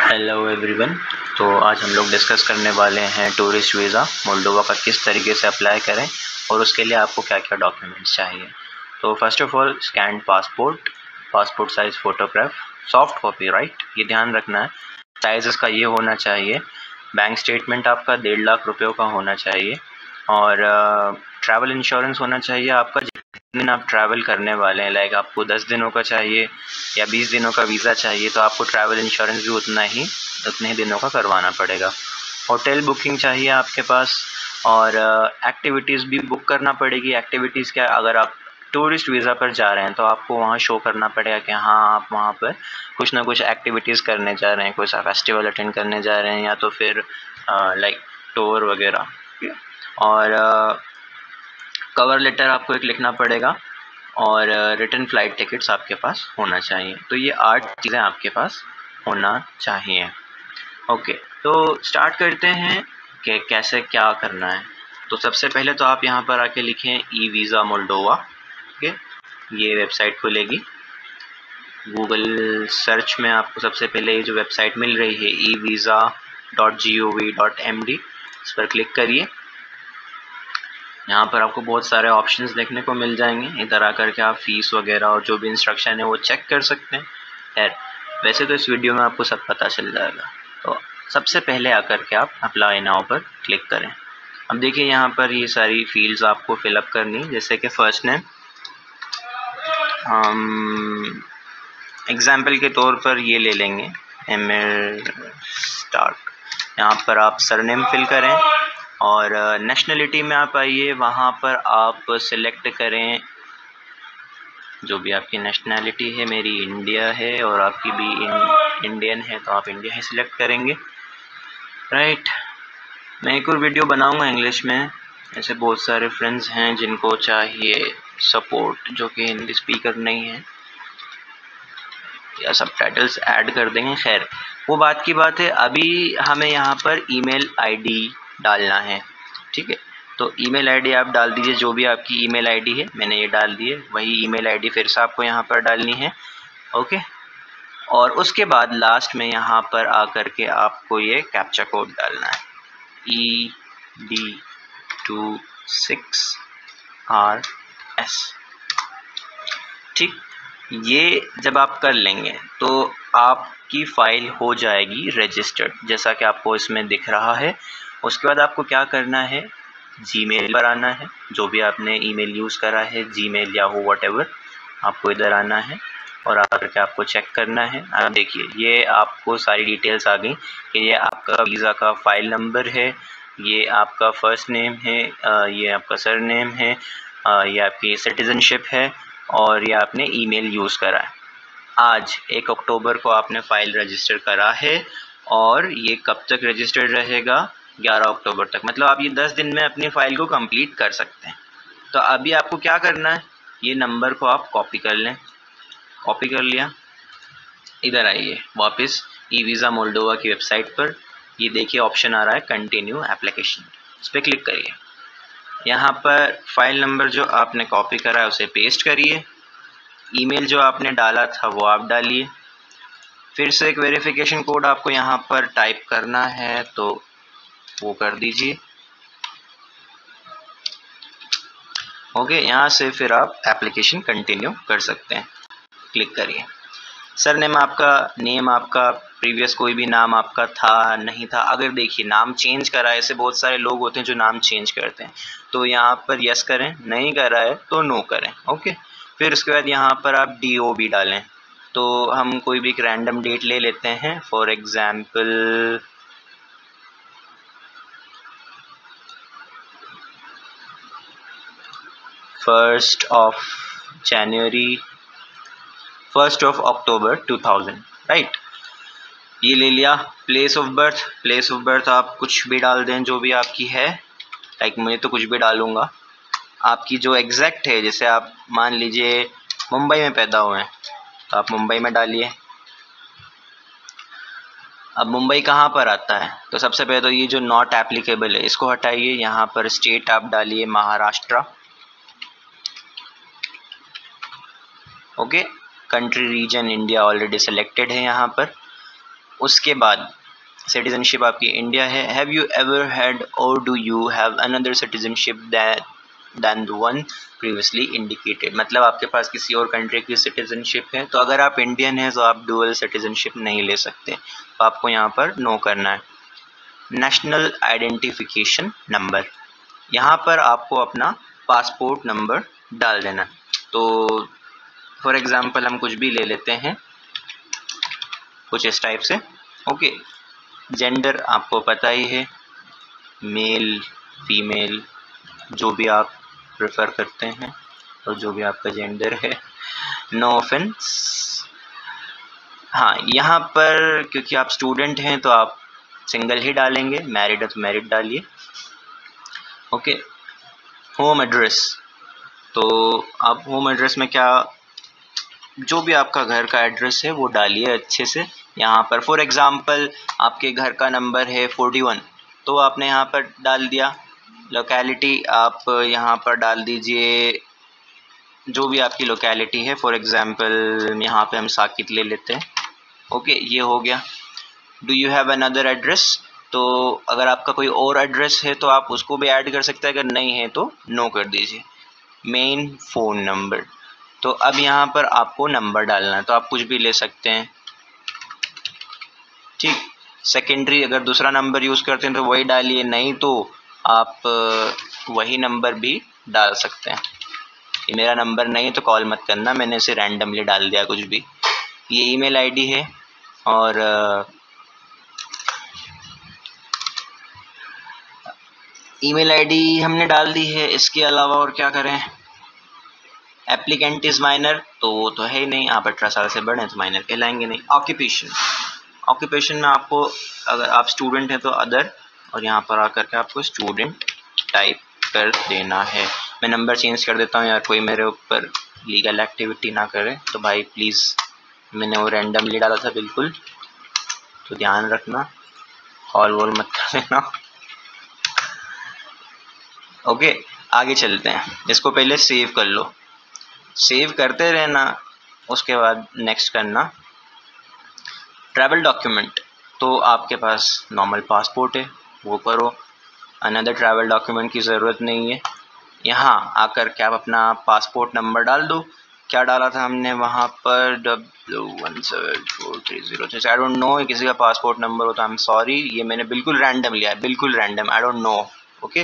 Hello everyone. तो आज हम लोग डिस्कस करने वाले हैं टूरिस्ट वीज़ा मोल्डोवा का किस तरीके से अप्लाई करें और उसके लिए आपको क्या क्या डॉक्यूमेंट्स चाहिए। तो first of all scanned passport size photograph, soft copy, right, ये ध्यान रखना है। साइज़ इसका ये होना चाहिए। बैंक स्टेटमेंट आपका 1.5 लाख रुपयों का होना चाहिए और ट्रैवल इंश्योरेंस होना चाहिए आपका जितने दिन आप ट्रैवल करने वाले हैं। लाइक आपको 10 दिनों का चाहिए या 20 दिनों का वीज़ा चाहिए तो आपको ट्रैवल इंश्योरेंस भी उतने ही दिनों का करवाना पड़ेगा। होटल बुकिंग चाहिए आपके पास और एक्टिविटीज़ भी बुक करना पड़ेगी। एक्टिविटीज़ क्या, अगर आप टूरिस्ट वीज़ा पर जा रहे हैं तो आपको वहाँ शो करना पड़ेगा कि हाँ आप वहाँ पर कुछ ना कुछ एक्टिविटीज़ करने जा रहे हैं, कोई सा फेस्टिवल अटेंड करने जा रहे हैं या तो फिर लाइक टूर वगैरह। और कवर लेटर आपको एक लिखना पड़ेगा और रिटर्न फ़्लाइट टिकट्स आपके पास होना चाहिए। तो ये 8 चीज़ें आपके पास होना चाहिए। ओके, तो स्टार्ट करते हैं कि कैसे क्या करना है। तो सबसे पहले तो आप यहाँ पर आके लिखें ई वीज़ा मोल्डोवा। ओके, ये वेबसाइट खुलेगी। गूगल सर्च में आपको सबसे पहले ये जो वेबसाइट मिल रही है evisa.gov.md, इस पर क्लिक करिए। यहाँ पर आपको बहुत सारे ऑप्शंस देखने को मिल जाएंगे। इधर आकर के आप फ़ीस वगैरह और जो भी इंस्ट्रक्शन है वो चेक कर सकते हैं। खैर, वैसे तो इस वीडियो में आपको सब पता चल जाएगा। तो सबसे पहले आकर के आप अप्लाई नाउ पर क्लिक करें। अब देखिए यहाँ पर ये सारी फील्ड्स आपको फिलअप करनी, जैसे कि फर्स्ट नेम, एग्जाम्पल के तौर पर ये ले लेंगे एमिर स्टार्क। यहाँ पर आप सरनेम फिल करें और नेशनलिटी में आप आइए, वहाँ पर आप सिलेक्ट करें जो भी आपकी नेशनैलिटी है। मेरी इंडिया है और आपकी भी इंडियन है तो आप इंडिया ही सिलेक्ट करेंगे, राइट। मैं एक और वीडियो बनाऊंगा इंग्लिश में, ऐसे बहुत सारे फ्रेंड्स हैं जिनको चाहिए सपोर्ट जो कि हिंदी स्पीकर नहीं है, या सब टाइटल्स ऐड कर देंगे। खैर, वो बात की बात है। अभी हमें यहाँ पर ईमेल आईडी डालना है, ठीक है। तो ईमेल आईडी आप डाल दीजिए, जो भी आपकी ईमेल आईडी है। मैंने ये डाल दी है, वही ईमेल आईडी फिर से आपको यहाँ पर डालनी है, ओके। और उसके बाद लास्ट में यहाँ पर आकर के आपको ये कैप्चा कोड डालना है, ED26RS, ठीक। ये जब आप कर लेंगे तो आपकी फ़ाइल हो जाएगी रजिस्टर्ड, जैसा कि आपको इसमें दिख रहा है। उसके बाद आपको क्या करना है, जीमेल पर आना है। जो भी आपने ईमेल यूज़ करा है, जीमेल, याहू, व्हाटएवर, आपको इधर आना है और आकर के आपको चेक करना है। आप देखिए ये आपको सारी डिटेल्स आ गई कि ये आपका वीज़ा का फ़ाइल नंबर है, ये आपका फ़र्स्ट नेम है, ये आपका सरनेम है, ये आपकी सिटीज़नशिप है और ये आपने ईमेल यूज़ करा है। आज 1 अक्टूबर को आपने फ़ाइल रजिस्टर करा है और ये कब तक रजिस्टर्ड रहेगा, 11 अक्टूबर तक। मतलब आप ये 10 दिन में अपनी फ़ाइल को कंप्लीट कर सकते हैं। तो अभी आपको क्या करना है, ये नंबर को आप कॉपी कर लें। कॉपी कर लिया, इधर आइए वापस ई वीज़ा मोल्डोवा की वेबसाइट पर। ये देखिए ऑप्शन आ रहा है कंटिन्यू एप्लीकेशन, इस पर क्लिक करिए। यहाँ पर फ़ाइल नंबर जो आपने कॉपी करा है उसे पेस्ट करिए, ईमेल जो आपने डाला था वो आप डालिए। फिर से एक वेरिफिकेशन कोड आपको यहाँ पर टाइप करना है तो वो कर दीजिए, ओके। यहाँ से फिर आप एप्लीकेशन कंटिन्यू कर सकते हैं, क्लिक करिए। सरनेम आपका, नेम आपका, प्रीवियस कोई भी नाम आपका था नहीं था, अगर देखिए नाम चेंज करा है, ऐसे बहुत सारे लोग होते हैं जो नाम चेंज करते हैं, तो यहाँ पर यस करें, नहीं करा है तो नो करें, ओके। फिर उसके बाद यहाँ पर आप DOB डालें। तो हम कोई भी एक रैंडम डेट ले लेते हैं, फॉर एग्जाम्पल 1 अक्टूबर 2000, राइट। ये ले लिया। प्लेस ऑफ बर्थ आप कुछ भी डाल दें जो भी आपकी है, लाइक मैं तो कुछ भी डालूंगा। आपकी जो एग्जैक्ट है, जैसे आप मान लीजिए मुंबई में पैदा हुए हैं तो आप मुंबई में डालिए। अब मुंबई कहाँ पर आता है, तो सबसे पहले तो ये जो नॉट एप्लीकेबल है इसको हटाइए। यहाँ पर स्टेट आप डालिए Maharashtra, okay. Country region India already selected है यहाँ पर। उसके बाद सिटीजनशिप आपकी इंडिया है। Have you ever had or do you have another citizenship than the one previously indicated, मतलब आपके पास किसी और कंट्री की सिटीजनशिप है, तो अगर आप इंडियन हैं तो आप डुअल सिटीजनशिप नहीं ले सकते, तो आपको यहाँ पर नो करना है। नेशनल आइडेंटिफिकेशन नंबर, यहाँ पर आपको अपना पासपोर्ट नंबर डाल देना। तो फॉर एग्ज़ाम्पल हम कुछ भी ले लेते हैं, कुछ इस टाइप से। ओके, जेंडर आपको पता ही है, मेल फीमेल जो भी आप प्रेफर करते हैं और जो भी आपका जेंडर है, नो ऑफेंस। हाँ, यहाँ पर क्योंकि आप स्टूडेंट हैं तो आप सिंगल ही डालेंगे, मैरिड है तो मैरिड डालिए। ओके, होम एड्रेस, तो आप होम एड्रेस में क्या, जो भी आपका घर का एड्रेस है वो डालिए अच्छे से। यहाँ पर फॉर एग्ज़ाम्पल आपके घर का नंबर है 41, तो आपने यहाँ पर डाल दिया। लोकेलिटी आप यहाँ पर डाल दीजिए जो भी आपकी लोकेलिटी है, फॉर एग्ज़ाम्पल यहाँ पे हम साकित ले लेते हैं। ओके, ये हो गया। Do you have another address, तो अगर आपका कोई और एड्रेस है तो आप उसको भी ऐड कर सकते हैं, अगर नहीं है तो नो कर दीजिए। मेन फ़ोन नंबर, तो अब यहाँ पर आपको नंबर डालना है, तो आप कुछ भी ले सकते हैं, ठीक। सेकेंडरी अगर दूसरा नंबर यूज़ करते हैं तो वही डालिए, नहीं तो आप वही नंबर भी डाल सकते हैं। ये मेरा नंबर नहीं है तो कॉल मत करना, मैंने इसे रैंडमली डाल दिया कुछ भी। ये ईमेल आईडी है, और ईमेल आईडी हमने डाल दी है। इसके अलावा और क्या करें, एप्लीकेंट इज़ माइनर, तो वो तो है ही नहीं, आप 18 साल से बड़े हैं तो माइनर कहलाएंगे नहीं। ऑक्यूपेशन, ऑक्यूपेशन में आपको अगर आप स्टूडेंट हैं तो अदर, और यहाँ पर आकर के आपको स्टूडेंट टाइप कर देना है। मैं नंबर चेंज कर देता हूँ यार, कोई मेरे ऊपर लीगल एक्टिविटी ना करे तो भाई प्लीज़, मैंने वो रैंडमली डाला था बिल्कुल, तो ध्यान रखना, कॉल वॉल मत कर देना। ओके, आगे चलते हैं। इसको पहले सेव कर लो, सेव करते रहना, उसके बाद नेक्स्ट करना। ट्रैवल डॉक्यूमेंट, तो आपके पास नॉर्मल पासपोर्ट है वो करो, अनदर ट्रैवल डॉक्यूमेंट की ज़रूरत नहीं है। यहाँ आकर के आप अपना पासपोर्ट नंबर डाल दो। क्या डाला था हमने वहाँ पर, W17430, आई डोंट नो किसी का पासपोर्ट नंबर हो तो आई एम सॉरी, ये मैंने बिल्कुल रैंडम लिया है, बिल्कुल random, I don't know. Okay,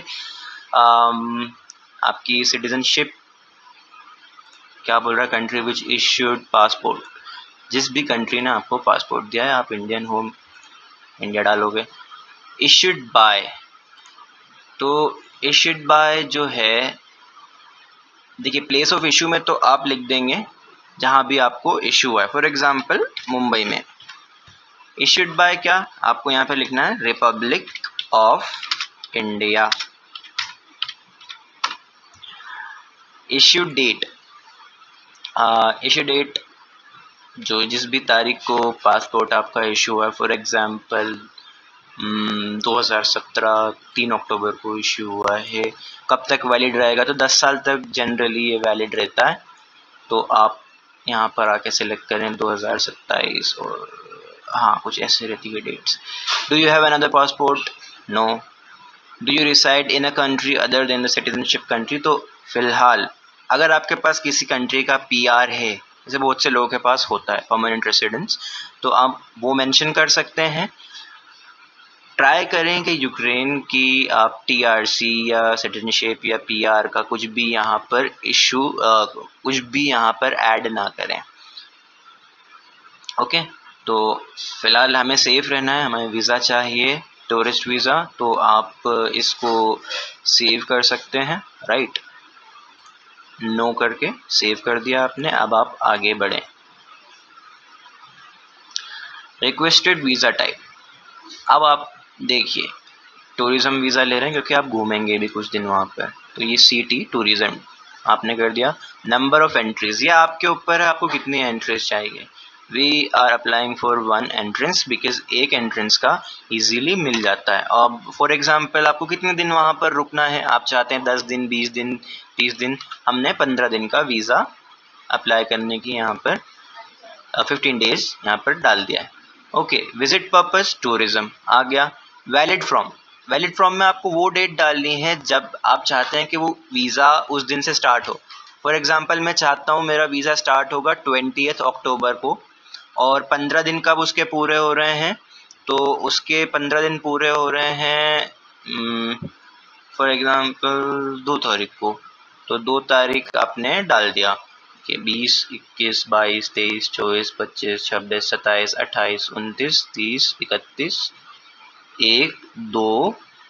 आपकी सिटीजनशिप क्या बोल रहा है, कंट्री विच इश्यूड पासपोर्ट, जिस भी कंट्री ने आपको पासपोर्ट दिया है, आप इंडियन हो, इंडिया डालोगे। इश्यूड बाय, तो इश्यूड बाय जो है, देखिए प्लेस ऑफ इशू में तो आप लिख देंगे जहाँ भी आपको इशू हुआ है, फॉर एग्जांपल मुंबई में। इश्यूड बाय क्या, आपको यहाँ पे लिखना है republic of India. Issue date, issue date जो जिस भी तारीख को पासपोर्ट आपका इशू हुआ है, फॉर एग्जांपल 2017 3 अक्टूबर को इशू हुआ है, कब तक वैलिड रहेगा, तो 10 साल तक जनरली ये वैलिड रहता है। तो आप यहाँ पर आके सिलेक्ट करें 2027, और हाँ कुछ ऐसे रहती है dates. Do you have another passport, no. Do you reside in a country other than the citizenship country, तो फिलहाल अगर आपके पास किसी कंट्री का पीआर है, जैसे बहुत से लोगों के पास होता है परमानेंट रेसिडेंस, तो आप वो मेंशन कर सकते हैं। ट्राई करें कि यूक्रेन की आप टीआरसी या सिटीजनशिप या पीआर का कुछ भी यहाँ पर इशू कुछ भी यहाँ पर ऐड ना करें। ओके, तो फिलहाल हमें सेफ रहना है, हमें वीज़ा चाहिए, टूरिस्ट वीज़ा, तो आप इसको सेव कर सकते हैं, राइट। नो करके सेव कर दिया आपने, अब आप आगे बढ़ें। रिक्वेस्टेड वीज़ा टाइप, अब आप देखिए टूरिज़्म वीज़ा ले रहे हैं क्योंकि आप घूमेंगे भी कुछ दिन वहाँ पर, तो ये सिटी टूरिज़्म आपने कर दिया। नंबर ऑफ़ एंट्रीज़, ये आपके ऊपर है, आपको कितनी एंट्रीज चाहिए। We are applying for 1 entrance, because एक एंट्रेंस का इजीली मिल जाता है। अब फॉर एग्जांपल आपको कितने दिन वहाँ पर रुकना है, आप चाहते हैं 10 दिन 20 दिन 30 दिन, हमने 15 दिन का वीज़ा अप्लाई करने की यहाँ पर 15 डेज़ यहाँ पर डाल दिया है। ओके, विजिट पर्पस टूरिज्म आ गया। वैलिड फ्रॉम में आपको वो डेट डालनी है जब आप चाहते हैं कि वो वीज़ा उस दिन से स्टार्ट हो। फॉर एग्जांपल मैं चाहता हूँ मेरा वीज़ा स्टार्ट होगा 20 अक्टूबर को और 15 दिन कब उसके पूरे हो रहे हैं, तो उसके 15 दिन पूरे हो रहे हैं फॉर एग्जांपल 2 तारीख को। तो 2 तारीख आपने डाल दिया कि 20, 21, 22, 23, 24, 25, 26, 27, 28, 29, 30, 31, 1, 2,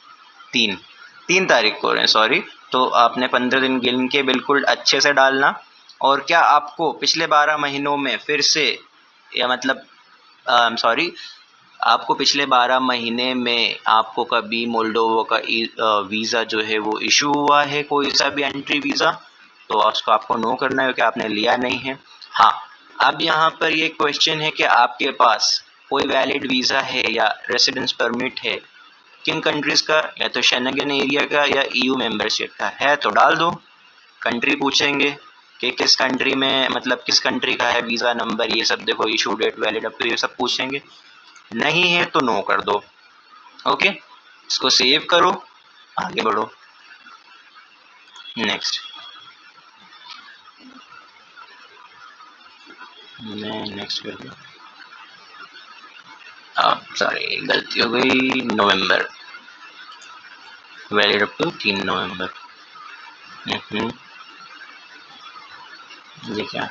3 तारीख को रहे सॉरी। तो आपने 15 दिन गिन के बिल्कुल अच्छे से डालना। और क्या आपको पिछले 12 महीनों में फिर से, या मतलब सॉरी, आपको पिछले 12 महीने में आपको कभी मोल्डोवा का वीज़ा जो है वो इशू हुआ है, कोई सा भी एंट्री वीज़ा, तो उसको आपको नो करना है क्योंकि आपने लिया नहीं है। हाँ, अब यहाँ पर ये क्वेश्चन है कि आपके पास कोई वैलिड वीज़ा है या रेसिडेंस परमिट है किन कंट्रीज़ का, या तो शेंगन एरिया का या EU मेंबरशिप का है, तो डाल दो। कंट्री पूछेंगे कि किस कंट्री में, मतलब किस कंट्री का है वीज़ा नंबर, ये सब देखो, इशू डेट, वैलिड, अब तो ये सब पूछेंगे। नहीं है तो नो कर दो। ओके, इसको सेव करो, आगे बढ़ो। नेक्स्ट, मैं नेक्स्ट कर दूँ, सॉरी गलती हो गई, November, valid up to 3 November. ये क्या,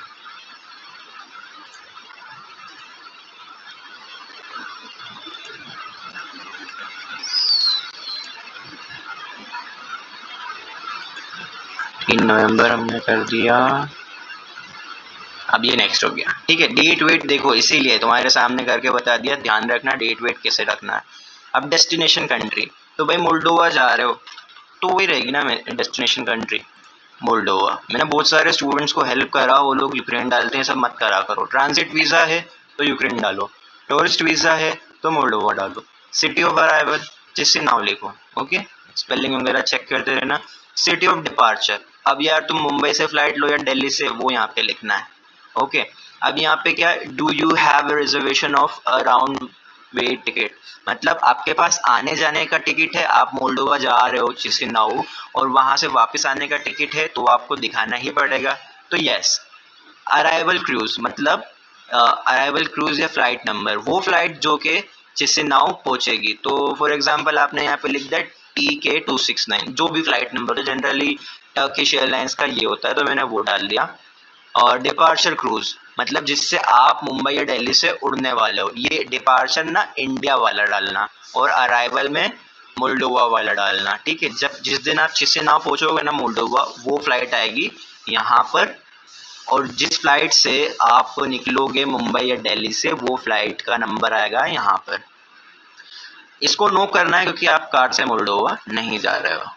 नवंबर हमने कर दिया। अब ये नेक्स्ट हो गया, ठीक है। डेट वेट देखो, इसीलिए तुम्हारे सामने करके बता दिया, ध्यान रखना डेट वेट कैसे रखना है। अब डेस्टिनेशन कंट्री, तो भाई मोल्डोवा जा रहे हो तो वही रहेगी ना डेस्टिनेशन कंट्री, मोल्डोवा। मैंने बहुत सारे स्टूडेंट्स को हेल्प करा, वो लोग यूक्रेन डालते हैं, सब मत करा करो। ट्रांजिट वीज़ा है तो यूक्रेन डालो, टूरिस्ट वीज़ा है तो मोल्डोवा डालो। सिटी ऑफ अराइवल चिसिनाउ लिखो, ओके, स्पेलिंग वगैरह चेक करते रहना। सिटी ऑफ डिपार्चर, अब यार तुम मुंबई से फ्लाइट लो या दिल्ली से, वो यहाँ पे लिखना है, ओके। अब यहाँ पे क्या, do you have reservation of around way ticket, मतलब आपके पास आने जाने का टिकट है, आप मोल्डोवा जा रहे हो चिसिनाउ और वहां से वापस आने का टिकट है, तो आपको दिखाना ही पड़ेगा, तो यस। अराइवल क्रूज, मतलब अराइवल क्रूज या फ्लाइट नंबर, वो फ्लाइट जो कि चिसिनाउ पहुंचेगी। तो फॉर एग्जांपल आपने यहाँ पे लिख दिया TK269, जो भी फ्लाइट नंबर है, जनरली टर्किश एयरलाइंस का ये होता है, तो मैंने वो डाल दिया। और डिपार्चर क्रूज, मतलब जिससे आप मुंबई या दिल्ली से उड़ने वाले हो, ये डिपार्चर ना इंडिया वाला डालना, और अराइवल में मोल्डोवा वाला डालना, ठीक है। जब जिस दिन आप चिसिनाउ पहुंचोगे ना मोल्डोवा, वो फ्लाइट आएगी यहाँ पर, और जिस फ्लाइट से आप निकलोगे मुंबई या दिल्ली से, वो फ्लाइट का नंबर आएगा यहाँ पर। इसको नो करना है क्योंकि आप कार से मोल्डोवा नहीं जा रहे हो।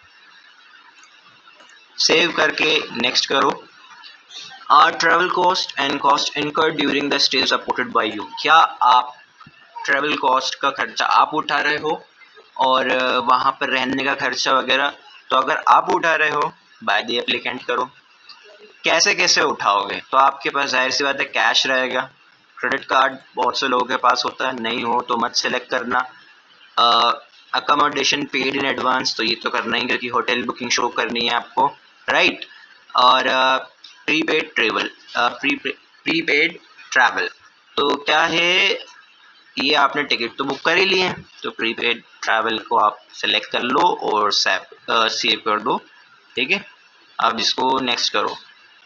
सेव करके नेक्स्ट करो। Travel cost and cost incurred during the stay supported by you, क्या आप ट्रैवल कॉस्ट का खर्चा आप उठा रहे हो और वहाँ पर रहने का खर्चा वगैरह, तो अगर आप उठा रहे हो बाय द एप्लीकेंट करो। कैसे कैसे उठाओगे, तो आपके पास जाहिर सी बात है कैश रहेगा, क्रेडिट कार्ड बहुत से लोगों के पास होता है, नहीं हो तो मत सेलेक्ट करना। अकोमोडेशन पेड इन एडवांस, तो ये तो करना ही क्योंकि होटल बुकिंग शो करनी है आपको, राइट। और प्रीपेड ट्रेवल, प्रीपेड ट्रैवल, तो क्या है, ये आपने टिकट तो बुक कर ही लिए, तो प्रीपेड ट्रैवल को आप सेलेक्ट कर लो और सेव कर दो, ठीक है। अब इसको नेक्स्ट करो।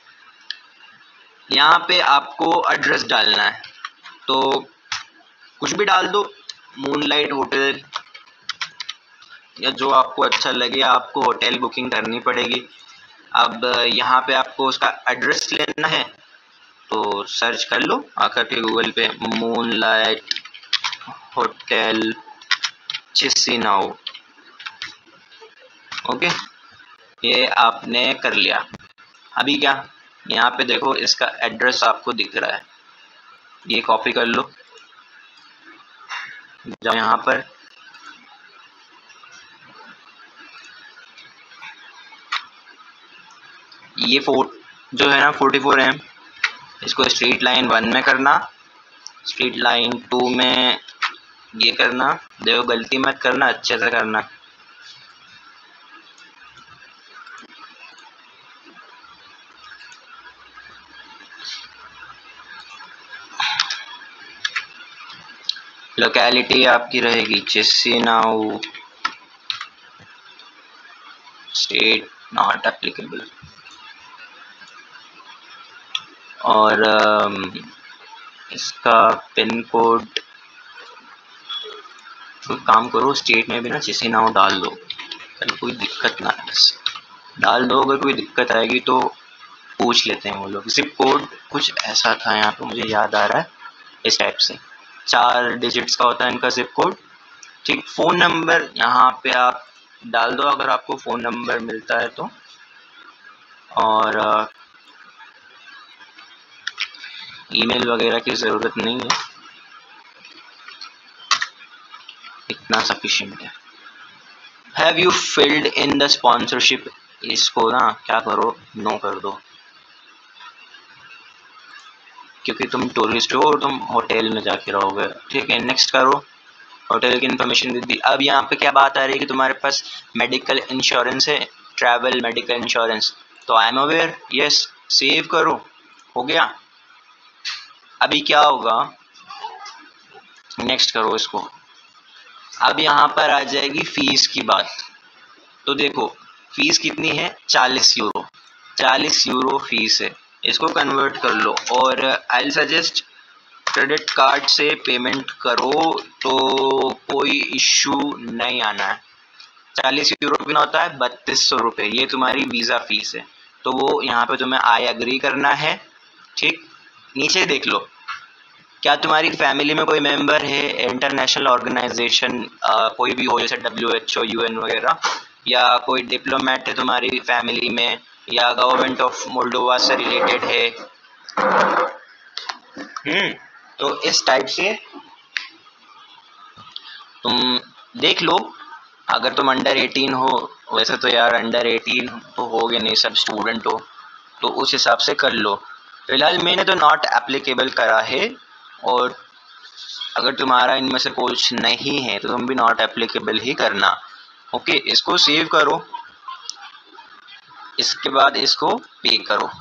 यहाँ पे आपको एड्रेस डालना है, तो कुछ भी डाल दो, मूनलाइट होटल या जो आपको अच्छा लगे, आपको होटल बुकिंग करनी पड़ेगी। अब यहाँ पे आपको उसका एड्रेस लेना है, तो सर्च कर लो आकर के गूगल पे, मूनलाइट होटल चिसिनाउ, ओके, ये आपने कर लिया। अभी क्या, यहाँ पे देखो इसका एड्रेस आपको दिख रहा है, ये कॉपी कर लो, जाओ यहाँ पर, ये जो है ना 44 mm, इसको स्ट्रेट लाइन 1 में करना, स्ट्रीट लाइन 2 में ये करना, देखो गलती मत करना, अच्छे से करना। लोकेलिटी आपकी रहेगी चिसिनाउ, स्टेट नॉट एप्लीकेबल। और इसका पिन कोड, तो काम करो स्टेट में भी ना चिसिनाउ डाल दो, कल कोई दिक्कत ना है, बस डाल दो। अगर कोई दिक्कत आएगी तो पूछ लेते हैं वो लोग। जिप कोड कुछ ऐसा था यहाँ पे, मुझे याद आ रहा है, इस टाइप से 4 डिजिट्स का होता है इनका जिप कोड। ठीक, फ़ोन नंबर यहाँ पे आप डाल दो अगर आपको फ़ोन नंबर मिलता है तो। और ईमेल वगैरह की ज़रूरत नहीं है, इतना सफिशिएंट है। Have you filled in the sponsorship, इसको ना क्या करो, नो कर दो, क्योंकि तुम टूरिस्ट हो और तुम होटल में जाके रहोगे। ठीक है, नेक्स्ट करो, होटल की इन्फॉर्मेशन दे दी। अब यहाँ पे क्या बात आ रही है कि तुम्हारे पास मेडिकल इंश्योरेंस है, ट्रैवल मेडिकल इंश्योरेंस, तो I am aware, yes, save करो, हो गया। अभी क्या होगा, नेक्स्ट करो इसको। अब यहाँ पर आ जाएगी फीस की बात। तो देखो फीस कितनी है, 40 यूरो, 40 यूरो फीस है, इसको कन्वर्ट कर लो। और आई सजेस्ट क्रेडिट कार्ड से पेमेंट करो तो कोई इश्यू नहीं आना है। 40 यूरो कितना होता है, 3200 रुपये, ये तुम्हारी वीज़ा फीस है। तो वो यहाँ पे तुम्हें आई एग्री करना है। ठीक, नीचे देख लो, क्या तुम्हारी फैमिली में कोई मेंबर है इंटरनेशनल ऑर्गेनाइजेशन, कोई भी हो, जैसे WHO, UN वगैरह, या कोई डिप्लोमेट है तुम्हारी फैमिली में, या गवर्नमेंट ऑफ मोल्डोवा से रिलेटेड है। तो इस टाइप से तुम देख लो। अगर तुम अंडर 18 हो, वैसे तो यार अंडर 18 तो हो गए नहीं, सब स्टूडेंट हो, तो उस हिसाब से कर लो। फिलहाल मैंने तो नॉट एप्लीकेबल करा है, और अगर तुम्हारा इनमें से कुछ नहीं है तो तुम भी नॉट एप्लीकेबल ही करना। ओके, इसको सेव करो, इसके बाद इसको पे करो।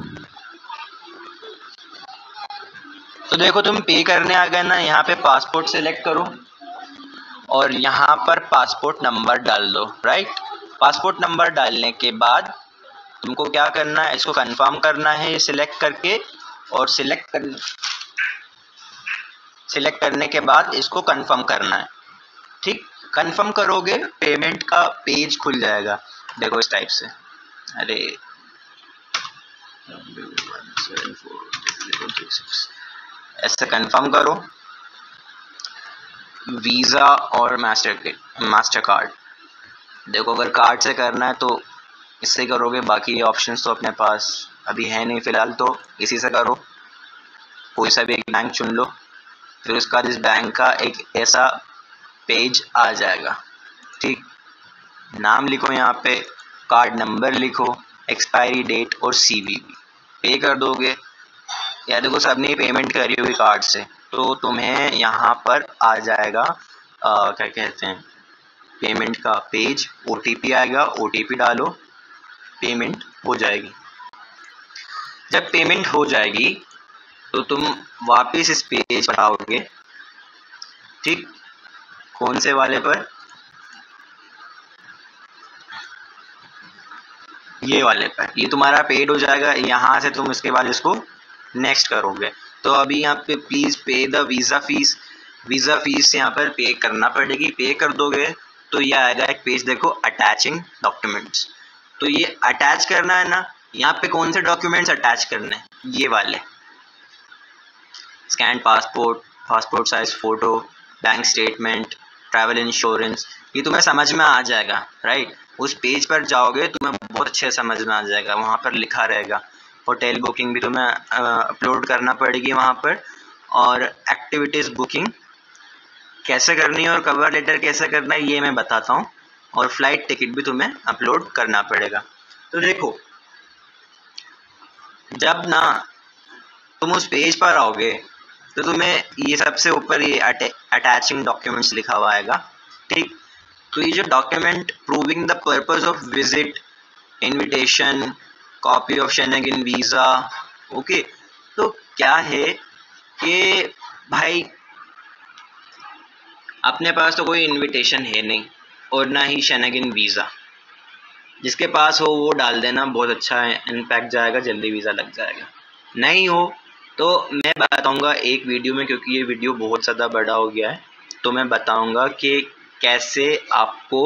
तो देखो तुम पे करने आ गए ना, यहाँ पे पासपोर्ट सेलेक्ट करो और यहाँ पर पासपोर्ट नंबर डाल दो, राइट। पासपोर्ट नंबर डालने के बाद तुमको क्या करना है, इसको कंफर्म करना है सिलेक्ट करके, और सिलेक्ट करने के बाद इसको कंफर्म करना है। ठीक, कंफर्म करोगे पेमेंट का पेज खुल जाएगा, देखो इस टाइप से। अरे ऐसे कंफर्म करो, वीज़ा और मास्टर कार्ड। देखो अगर कार्ड से करना है तो इससे करोगे, बाकी ऑप्शंस तो अपने पास अभी है नहीं फ़िलहाल, तो इसी से करो। कोई सा भी एक बैंक चुन लो, फिर उसका इस बैंक का एक ऐसा पेज आ जाएगा। ठीक, नाम लिखो यहाँ पे, कार्ड नंबर लिखो, एक्सपायरी डेट और CVV, पे कर दोगे। या देखो सबने पेमेंट करी हुई कार्ड से, तो तुम्हें यहाँ पर आ जाएगा क्या कहते हैं, पेमेंट का पेज, OTP आएगा, OTP डालो, पेमेंट हो जाएगी। जब पेमेंट हो जाएगी तो तुम वापस इस पेज पर आओगे। ठीक, कौन से वाले पर, ये वाले पर, ये तुम्हारा पेड हो जाएगा। यहाँ से तुम इसके बाद इसको नेक्स्ट करोगे। तो अभी यहाँ पे please pay the visa fees, visa fees यहाँ पर पे करना पड़ेगी। पे कर दोगे तो ये आएगा एक पेज, देखो अटैचिंग डॉक्यूमेंट्स। तो ये अटैच करना है ना, यहाँ पे कौन से डॉक्यूमेंट्स अटैच करने हैं, ये वाले, scan passport, passport size photo, bank statement, travel insurance, ये तुम्हें समझ में आ जाएगा, राइट। उस पेज पर जाओगे तुम्हें बहुत अच्छे समझ में आ जाएगा, वहाँ पर लिखा रहेगा। होटल बुकिंग भी तुम्हें अपलोड करना पड़ेगी वहाँ पर, और एक्टिविटीज़ बुकिंग कैसे करनी है और कवर लेटर कैसे करना है ये मैं बताता हूँ, और फ्लाइट टिकट भी तुम्हें अपलोड करना पड़ेगा। तो देखो जब ना तुम उस पेज पर आओगे तो तुम्हें ये सबसे ऊपर ये अटैचिंग डॉक्यूमेंट्स लिखा हुआ आएगा, ठीक। तो ये जो document proving the purpose of visit, invitation, copy of Schengen visa, okay. तो क्या है कि भाई अपने पास तो कोई इनविटेशन है नहीं और ना ही शेनेगन वीज़ा, जिसके पास हो वो डाल देना, बहुत अच्छा है, इनपैक्ट जाएगा, जल्दी वीज़ा लग जाएगा। नहीं हो तो मैं बताऊंगा एक वीडियो में, क्योंकि ये वीडियो बहुत ज़्यादा बड़ा हो गया है, तो मैं बताऊंगा कि कैसे आपको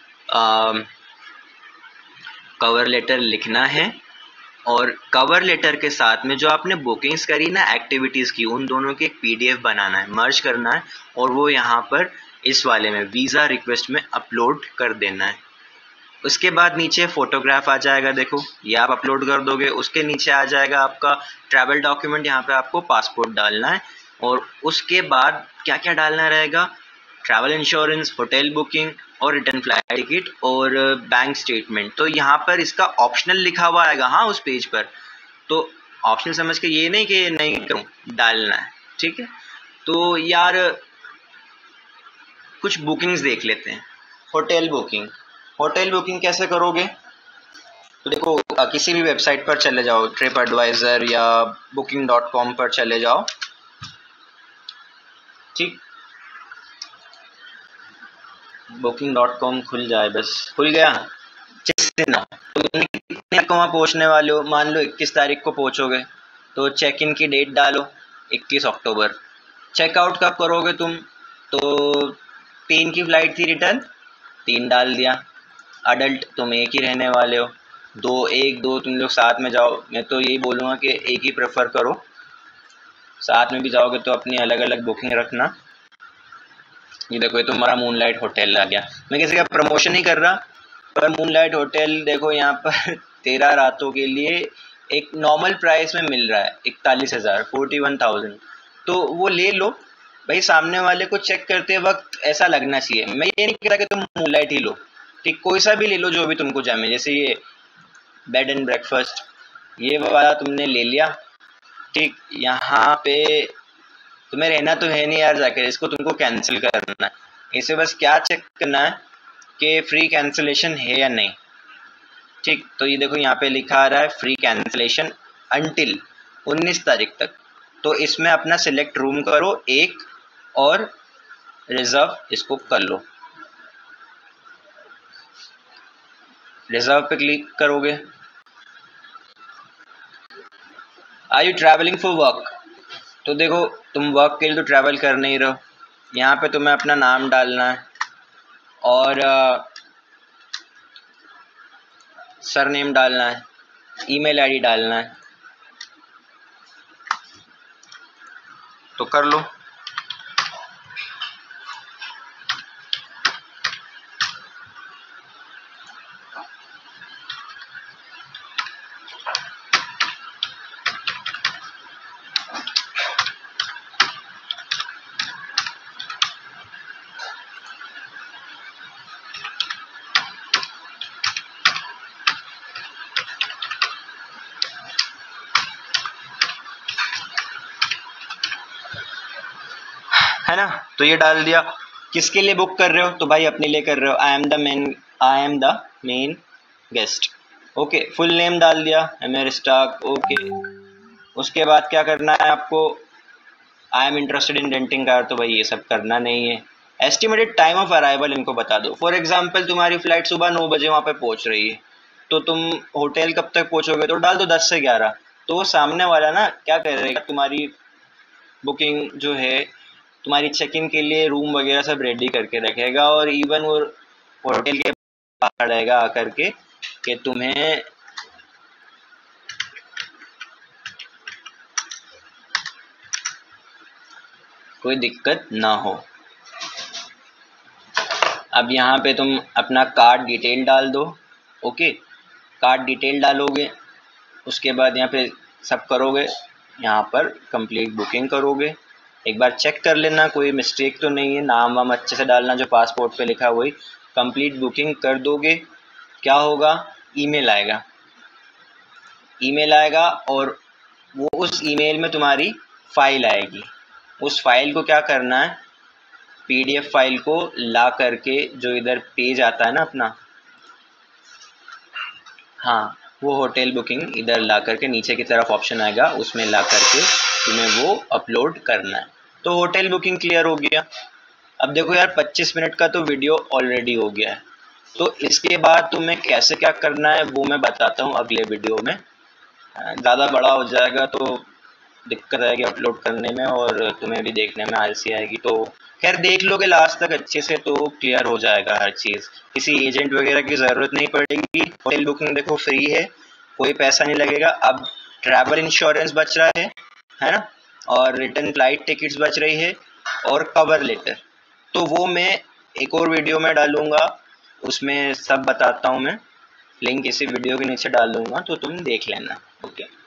कवर लेटर लिखना है, और कवर लेटर के साथ में जो आपने बुकिंग्स करी ना एक्टिविटीज़ की, उन दोनों की एक पीडीएफ बनाना है, मर्ज करना है, और वो यहाँ पर इस वाले में वीज़ा रिक्वेस्ट में अपलोड कर देना है। उसके बाद नीचे फ़ोटोग्राफ आ जाएगा, देखो ये आप अपलोड कर दोगे। उसके नीचे आ जाएगा आपका ट्रैवल डॉक्यूमेंट, यहाँ पे आपको पासपोर्ट डालना है, और उसके बाद क्या क्या डालना रहेगा, ट्रैवल इंश्योरेंस, होटल बुकिंग और रिटर्न फ्लाइट टिकट और बैंक स्टेटमेंट। तो यहाँ पर इसका ऑप्शनल लिखा हुआ आएगा, हाँ, उस पेज पर। तो ऑप्शनल समझ के ये नहीं कि नहीं करूँ, डालना है, ठीक है। तो यार कुछ बुकिंग्स देख लेते हैं। होटल बुकिंग, होटल बुकिंग कैसे करोगे, तो देखो किसी भी वेबसाइट पर चले जाओ, ट्रिप एडवाइज़र या booking.com पर चले जाओ, ठीक। booking.com खुल जाए, बस खुल गया, जिस दिन ना तुम कितने को वहाँ पहुँचने वाले हो, मान लो 21 तारीख को पहुँचोगे, तो चेक इन की डेट डालो 21 अक्टूबर। चेकआउट कब करोगे तुम, तो 3 की फ़्लाइट थी, रिटर्न 3 डाल दिया। अडल्ट तुम एक ही रहने वाले हो, 1-2 तुम लोग साथ में जाओ, मैं तो यही बोलूँगा कि एक ही प्रेफर करो, साथ में भी जाओगे तो अपनी अलग अलग बुकिंग रखना। ये देखो ये तुम्हारा मूनलाइट होटल आ गया, मैं किसी का प्रमोशन नहीं कर रहा, पर मूनलाइट होटल देखो यहाँ पर 13 रातों के लिए एक नॉर्मल प्राइस में मिल रहा है, 41,000, 41,000, तो वो ले लो भाई। सामने वाले को चेक करते वक्त ऐसा लगना चाहिए, मैं ये नहीं कह रहा कि तुम मूनलाइट ही लो, ठीक, कोई सा भी ले लो जो भी तुमको जमे। जैसे ये बेड एंड ब्रेकफास्ट, ये वाला तुमने ले लिया, ठीक। यहाँ पे तुम्हें रहना तो है नहीं यार जाकर, इसको तुमको कैंसिल करना है। इसे बस क्या चेक करना है कि फ्री कैंसिलेशन है या नहीं, ठीक। तो ये देखो यहाँ पे लिखा आ रहा है फ्री कैंसिलेशन अंटिल 19 तारीख तक, तो इसमें अपना सिलेक्ट रूम करो एक, और रिजर्व इसको कर लो। रिजर्व पे क्लिक करोगे। Are you travelling for work, तो देखो तुम वर्क के लिए तो ट्रैवल कर नहीं रहो, यहाँ पे तुम्हें अपना नाम डालना है और सरनेम डालना है, ईमेल आईडी डालना है, तो कर लो। है ना, तो ये डाल दिया। किसके लिए बुक कर रहे हो, तो भाई अपने लिए कर रहे हो, I am the main guest, okay. Full name डाल दिया, एमर स्टाक, ओके। उसके बाद क्या करना है आपको, I am interested in renting car, तो भाई ये सब करना नहीं है। एस्टिमेटेड टाइम ऑफ अराइवल इनको बता दो, फॉर एग्जांपल तुम्हारी फ्लाइट सुबह 9 बजे वहाँ पे पहुँच रही है, तो तुम होटल कब तक पहुँचोगे, तो डाल दो 10 से 11। तो वो सामने वाला ना क्या करेगा, तुम्हारी बुकिंग जो है, तुम्हारी चेक इन के लिए रूम वगैरह सब रेडी करके रखेगा, और इवन वो होटल के बाहर रहेगा आकर के कि तुम्हें कोई दिक्कत ना हो। अब यहाँ पे तुम अपना कार्ड डिटेल डाल दो, ओके। कार्ड डिटेल डालोगे, उसके बाद यहाँ पे सब करोगे, यहाँ पर कंप्लीट बुकिंग करोगे। एक बार चेक कर लेना कोई मिस्टेक तो नहीं है, नाम वाम अच्छे से डालना जो पासपोर्ट पे लिखा है वही। कंप्लीट बुकिंग कर दोगे, क्या होगा, ईमेल आएगा, ईमेल आएगा, और वो उस ईमेल में तुम्हारी फाइल आएगी, उस फाइल को क्या करना है, PDF फाइल को ला करके जो इधर पेज आता है ना अपना, हाँ वो होटल बुकिंग इधर ला करके नीचे की तरफ ऑप्शन आएगा, उसमें ला करके तुम्हें वो अपलोड करना है। तो होटल बुकिंग क्लियर हो गया। अब देखो यार 25 मिनट का तो वीडियो ऑलरेडी हो गया है, तो इसके बाद तुम्हें कैसे क्या करना है वो मैं बताता हूँ अगले वीडियो में। ज़्यादा बड़ा हो जाएगा तो दिक्कत आएगी अपलोड करने में और तुम्हें भी देखने में आलसी आएगी, तो खैर देख लोगे लास्ट तक अच्छे से तो क्लियर हो जाएगा हर चीज़। किसी एजेंट वगैरह की ज़रूरत नहीं पड़ेगी। होटल बुकिंग देखो फ्री है, कोई पैसा नहीं लगेगा। अब ट्रैवल इंश्योरेंस बच रहा है ना, और रिटर्न फ्लाइट टिकट्स बच रही है, और कवर लेटर, तो वो मैं एक और वीडियो में डालूंगा, उसमें सब बताता हूँ मैं। लिंक इसी वीडियो के नीचे डाल दूंगा तो तुम देख लेना। ओके।